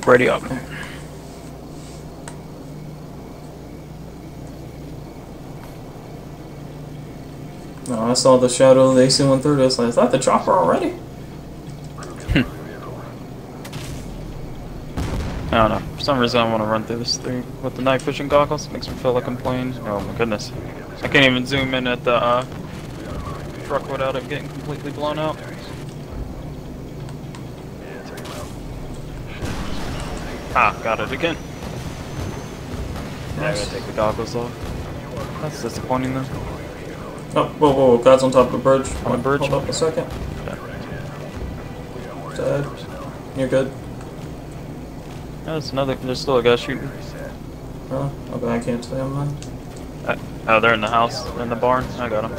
Ready up. No, I saw the shadow of the AC-130. I was like, is that the chopper already? I don't know. For some reason, I want to run through this thing with the night vision goggles. Makes me feel like I'm playing. Oh my goodness. I can't even zoom in at the truck without it getting completely blown out. Ah, got it again. Yeah, I gotta take the goggles off. That's disappointing though. Oh, whoa, whoa, whoa, guys on top of the bridge. On the bridge? Hold up a second. Dead. You're good. Yeah, there's still a guy shooting. Really? Okay, I can't see him then. Oh, they're in the house, they're in the barn. I got him.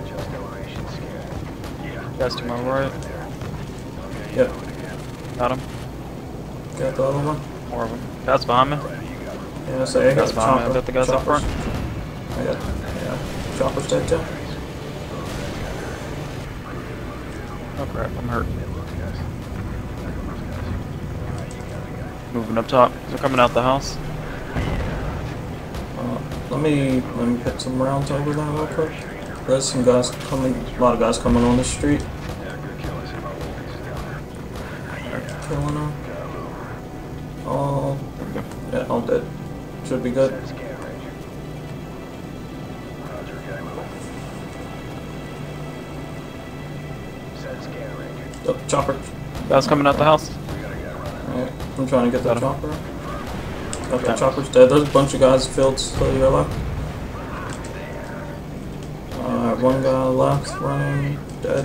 Guys to my right. Yep. Got him. Got the other one. More of them. Guys behind me. Yeah, so I got Guys behind me. I chopper. got the guys up front. I got, yeah. Chopper's dead too. Oh crap, I'm hurt. Moving up top. They're coming out the house. Let me put some rounds over there real quick. There's some guys coming, a lot of guys coming on the street. Killing them. All, yeah, all dead. Should be good. Oh, chopper. Guys coming out the house. Alright, I'm trying to get the chopper. Okay, chopper's dead. There's a bunch of guys fields to your left. One guy left running, dead.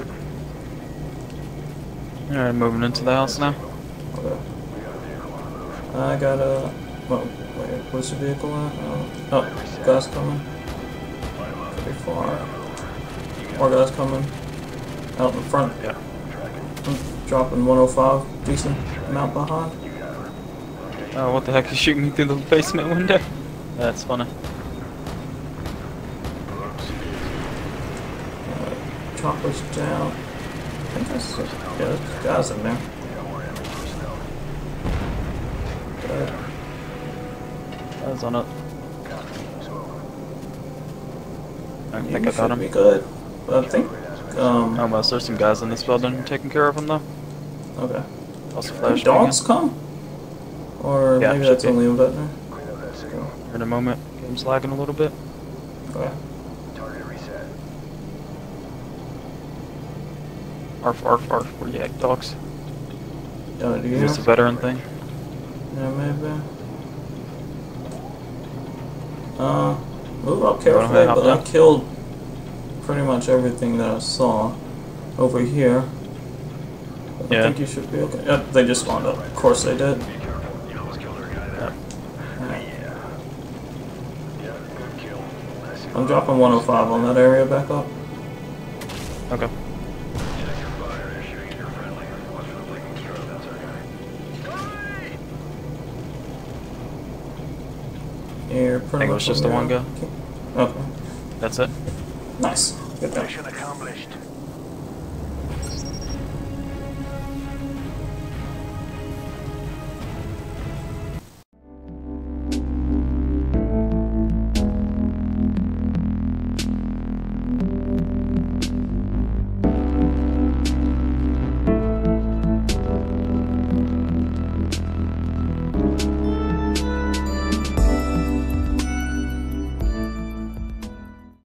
Alright, moving into the house now. Okay. I got a. Oh, wait, where's the vehicle at? Oh, guys coming. Pretty far. More guys coming. Out in front. Yeah. I'm dropping 105. Decent amount behind. Oh, what the heck? He's shooting me through the basement window? That's funny. Chopper's down. I think that's. Yeah, there's guys in there. Dead. Guys on it. I think I got him. Be good. But I think. Almost. There's some guys in this building taking care of him though. Okay. Also Did flash. dogs come? Or yeah, maybe that's only a veterinary. In a moment. Game's lagging a little bit. Okay. Arf, arf, arf. Where you at, dogs? Do you Is this hear? a veteran thing? Yeah, maybe. Move up carefully, but I killed pretty much everything that I saw over here. I think you should be okay. Yep, they just spawned up. Of course they did. Yep. I'm dropping 105 on that area back up. Okay. You're pretty much just the one guy. Okay. That's it. Nice. Good job. Mission accomplished.